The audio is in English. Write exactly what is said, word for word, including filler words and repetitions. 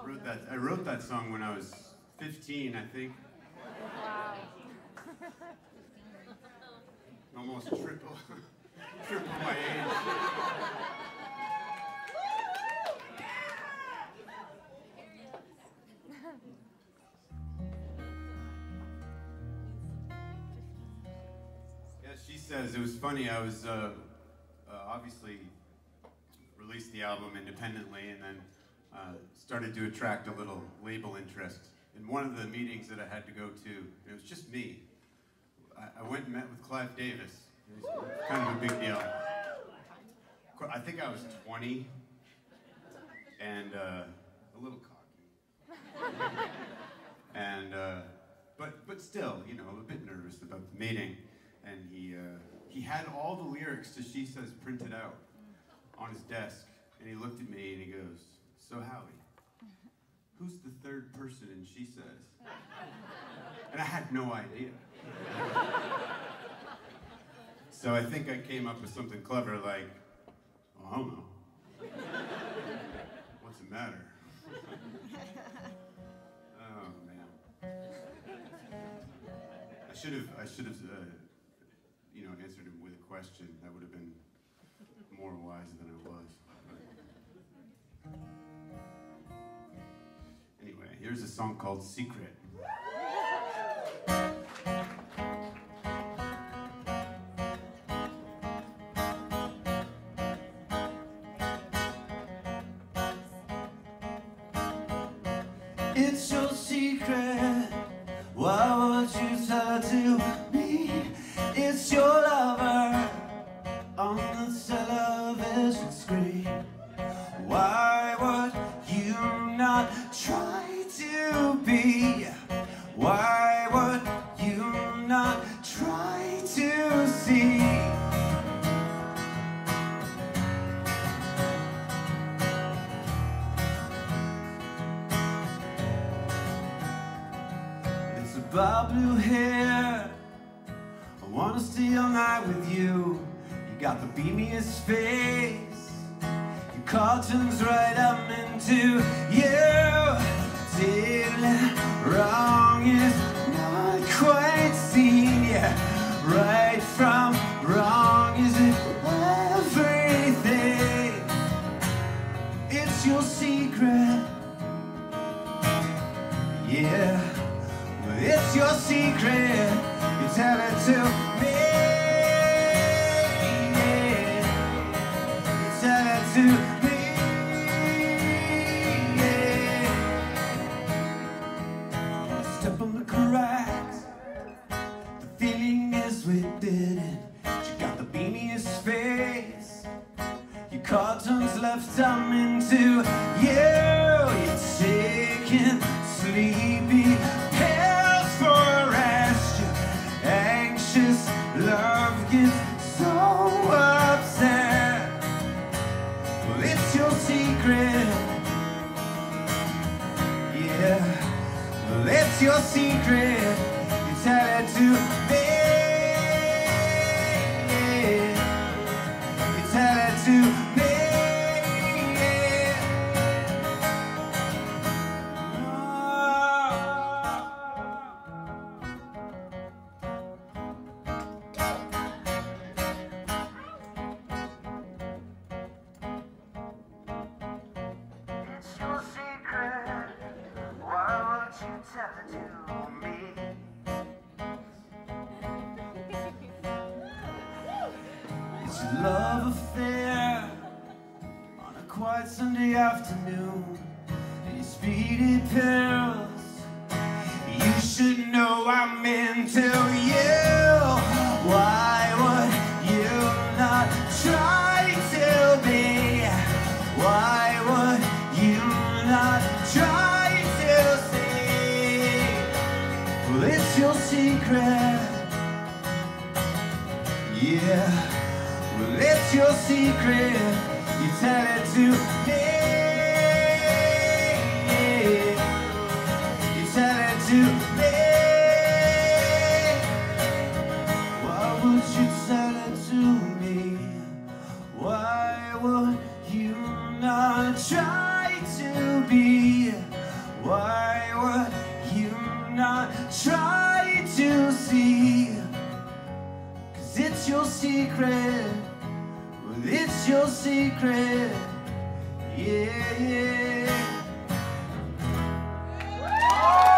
wrote that, I wrote that song when I was fifteen, I think. Wow. Almost triple, triple my age. Yeah, she says, it was funny, I was uh, uh, obviously released the album independently and then uh, started to attract a little label interest. In one of the meetings that I had to go to, it was just me. I, I went and met with Clive Davis. It was kind of a big deal. I think I was twenty and uh, a little cocky. and, uh, but, but still, you know, a bit nervous about the meeting. And he, uh, he had all the lyrics to She Says printed out on his desk. And he looked at me and he goes, "So Howie, who's the third person in She Says?" And I had no idea. So I think I came up with something clever like, "Oh, I don't know. What's the matter?" Oh, man. I should have, I should have, uh, you know, answered him with a question. That would have been more wise than I was. Anyway, here's a song called Secret. It's your secret, why would you tell it to me? It's your lover on the television screen. Why would you not try to be? Why would you not try to see? It's about blue hair. I wanna stay all night with you. You got the beamiest face. Cartoons right up into you. Till wrong is not quite seen yet. Right from wrong is everything. It's your secret. Yeah, it's your secret. You tell it to me. Yeah, you tell it to me. Step on the cracks. The feeling is we didn't. You got the beamiest face. Your cartoons left them into you. You're taking sleepy pills for rest. You're anxious, love gets so upset. Well, it's your secret. Yeah. Well, it's your secret, you tell it to me. You tell it to me. It's your secret. Why won't you tell it to me? It's a love affair on a quiet Sunday afternoon. These speedy pills, you should know I'm into you. Why would you not try to be? Why would you not try to see? Well, it's your secret. Yeah. Well, it's your secret. You tell it to me. You tell it to me. Why would you tell it to me? Why would you not try to be? Why would you not try to see? Cause it's your secret. Well, it's your secret. Yeah, yeah.